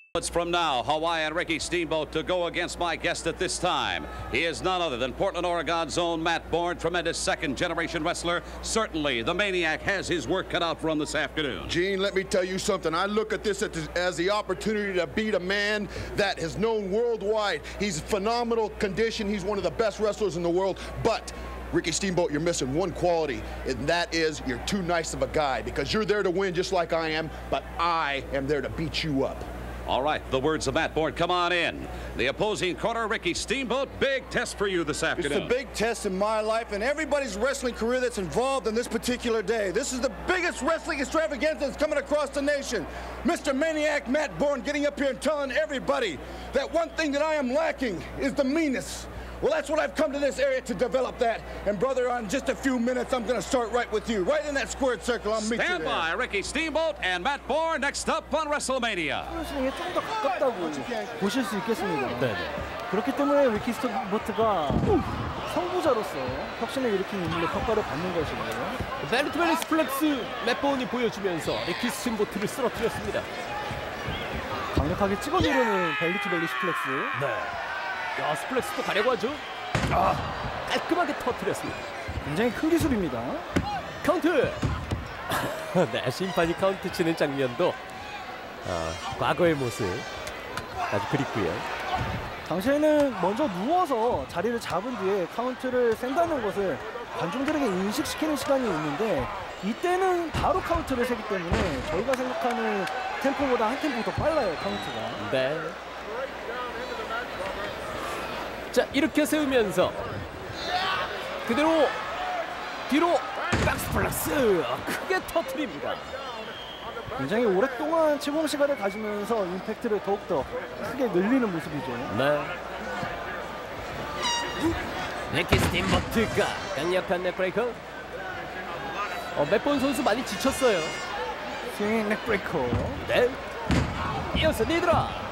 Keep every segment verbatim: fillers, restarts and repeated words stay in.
It's from now, Hawaiian Ricky Steamboat to go against my guest at this time. He is none other than Portland, Oregon's own Matt Bourne, tremendous second-generation wrestler. Certainly, the Maniac has his work cut out for him this afternoon. Gene, let me tell you something. I look at this as the opportunity to beat a man that is known worldwide. He's phenomenal condition. He's one of the best wrestlers in the world, but Ricky Steamboat, you're missing one quality, and that is you're too nice of a guy, because you're there to win just like I am, but I am there to beat you up. All right, the words of Matt Bourne, come on in. The opposing corner, Ricky Steamboat, big test for you this afternoon. It's a big test in my life and everybody's wrestling career that's involved in this particular day. This is the biggest wrestling extravaganza that's coming across the nation. Mister Maniac Matt Bourne getting up here and telling everybody that one thing that I am lacking is the meanness. Well, that's what I've come to this area to develop that. And, brother, on just a few minutes, I'm going to start right with you. Right in that squared circle, I'll meet you there. Stand by, Ricky Steamboat and Matt Bourne next up on WrestleMania. 프로레슬링에 좀 더 가깝다고 보실 수 있겠습니다. 네. 그렇기 때문에 리키 스팀보트가 선구자로서 혁신을 일으킨 인물로 평가를 받는 것이고요. 벨리 투 벨리 스플렉스 맷 보운이 보여주면서 리키 스팀보트를 쓰러뜨렸습니다. 강력하게 찍어 누르는 벨리 투 벨리 스플렉스. 네. 야, 스플렉스도 가려고 하죠. 아, 깔끔하게 터뜨렸습니다. 굉장히 큰 기술입니다. 카운트! 네, 심판이 카운트 치는 장면도 어, 과거의 모습 아주 그립고요. 당시에는 먼저 누워서 자리를 잡은 뒤에 카운트를 센다는 것을 관중들에게 인식시키는 시간이 있는데 이때는 바로 카운트를 세기 때문에 저희가 생각하는 템포보다 한 템포 더 빨라요, 카운트가. 네. 자, 이렇게 세우면서 그대로 뒤로 백스플렉스 크게 터뜨립니다. 굉장히 오랫동안 치공 시간을 가지면서 임팩트를 더욱더 크게 늘리는 모습이죠. 네. 리키 스팀보트가 강력한 넥브레이커. 어, 맷본 선수 많이 지쳤어요. 스윙 넥브레이커. 네. 이어서 니드라.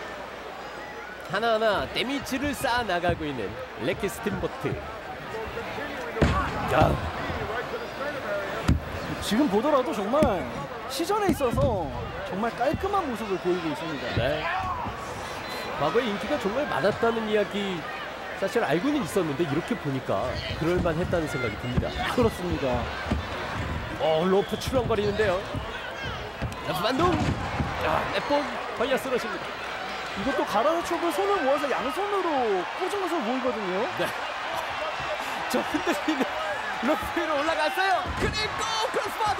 하나하나 데미지를 쌓아 나가고 있는 리키 스팀보트. 야. 지금 보더라도 정말 시전에 있어서 정말 깔끔한 모습을 보이고 있습니다. 네. 과거에 인기가 정말 많았다는 이야기 사실 알고는 있었는데 이렇게 보니까 그럴만했다는 생각이 듭니다. 그렇습니다. 어, 로프 출렁거리는데요. 로프 반동. 야, 맷본 걸려 쓰러집니다. 이것도 가라는 촉을 손을 모아서 양손으로 꽂은 것으로 보이거든요. 네. 저 흔들리는 로프 위로 올라갔어요. 그리고 크로스바디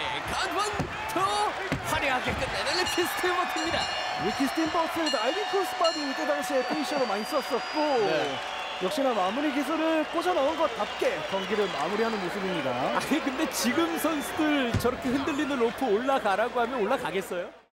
카운트 화려하게 끝내는 리키 스팀보트입니다. 리키 스팀보트 다이빙 크로스바디 이때 당시에 피니셔로 많이 썼었고 네. 역시나 마무리 기술을 꽂아 넣은 것답게 경기를 마무리하는 모습입니다. 아니 근데 지금 선수들 저렇게 흔들리는 로프 올라가라고 하면 올라가겠어요?